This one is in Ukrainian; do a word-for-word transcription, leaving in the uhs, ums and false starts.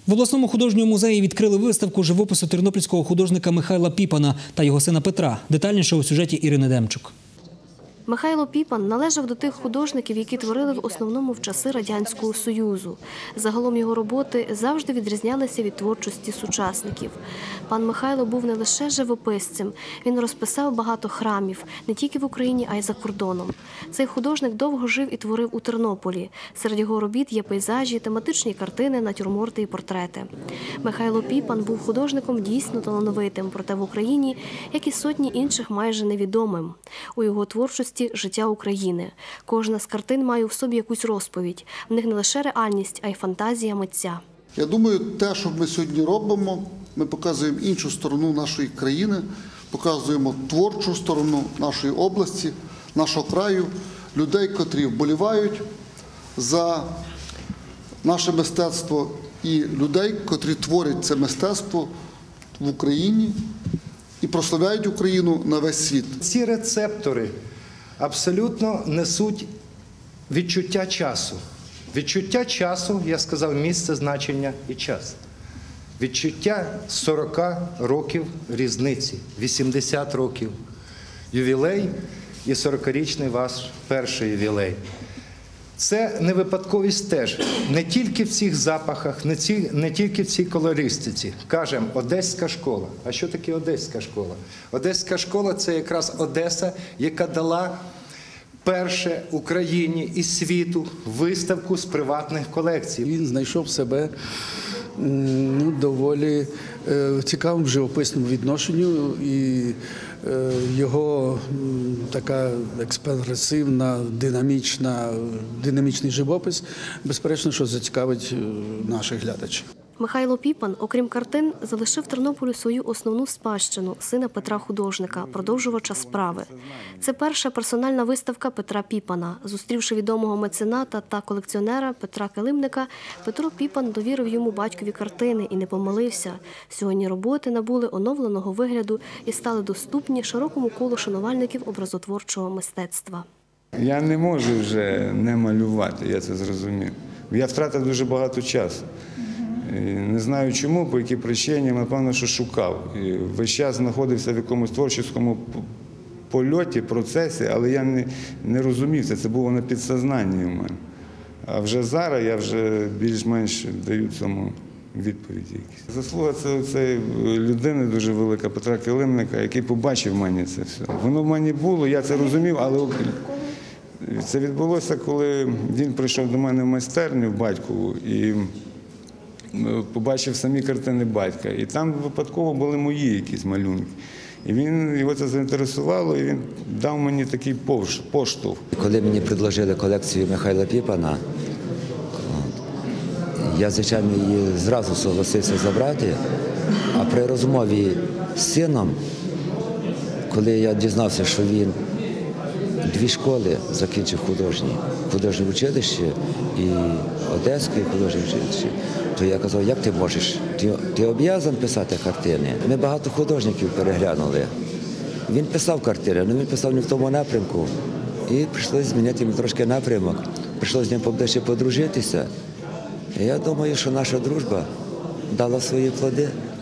В обласному художньому музеї відкрили виставку живопису тернопільського художника Михайла Піпана та його сина Петра. Детальніше у сюжеті Ірини Демчук. Михайло Піпан належав до тих художників, які творили в основному в часи Радянського Союзу. Загалом його роботи завжди відрізнялися від творчості сучасників. Пан Михайло був не лише живописцем, він розписав багато храмів, не тільки в Україні, а й за кордоном. Цей художник довго жив і творив у Тернополі. Серед його робіт є пейзажі, тематичні картини, натюрморти і портрети. Михайло Піпан був художником дійсно талановитим, проте в Україні, як і сотні інших, майже невідомим. У його творчості життя України. Кожна з картин має в собі якусь розповідь. В них не лише реальність, а й фантазія митця. Я думаю, те, що ми сьогодні робимо, ми показуємо іншу сторону нашої країни, показуємо творчу сторону нашої області, нашого краю, людей, котрі вболівають за наше мистецтво і людей, котрі творять це мистецтво в Україні і прославляють Україну на весь світ. Ці рецептори абсолютно несуть відчуття часу. Відчуття часу, я сказав, місце, значення і час. Відчуття сорока років різниці, вісімдесят років. Ювілей і сорокарічний ваш перший ювілей. Це не випадковість теж. Не тільки в цих запахах, не, ці, не тільки в цій колористиці. Кажемо, Одеська школа. А що таке Одеська школа? Одеська школа – це якраз Одеса, яка дала перше Україні і світу виставку з приватних колекцій. Він знайшов себе ну, доволі е, цікавим живописному відношенню, і е, його м, така експресивна, динамічна, динамічний живопис, безперечно, що зацікавить наших глядачів. Михайло Піпан, окрім картин, залишив Тернополю свою основну спадщину – сина Петра художника, продовжувача справи. Це перша персональна виставка Петра Піпана. Зустрівши відомого мецената та колекціонера Петра Килимника, Петро Піпан довірив йому батькові картини і не помилився. Сьогодні роботи набули оновленого вигляду і стали доступні широкому колу шанувальників образотворчого мистецтва. Я не можу вже не малювати, я це зрозумів. Я втратив дуже багато часу. Не знаю чому, по якій причині, напевно, що шукав. І весь час знаходився в якомусь творчому польоті, процесі, але я не, не розумів це, це було на підсознанні у мене. А вже зараз я вже більш-менш даю цьому відповіді якісь. Заслуга це, це людини дуже велика, Петра Килимника, який побачив в мені це все. Воно в мені було, я це розумів, але це відбулося, коли він прийшов до мене в майстерню, в батькову, і побачив самі картини батька. І там випадково були мої якісь малюнки. І він, його це заінтересувало, і він дав мені такий поштовх. Коли мені предложили колекцію Михайла Піпана, я, звичайно, її зразу согласився забрати, а при розмові з сином, коли я дізнався, що він дві школи закінчив художні, художнє училище і Одеське художнє училище, то я казав, як ти можеш, ти, ти обов'язаний писати картини. Ми багато художників переглянули. Він писав картини, але він писав не в тому напрямку. І прийшлося змінити йому трошки напрямок, прийшлося з ним поближче подружитися. І я думаю, що наша дружба дала свої плоди.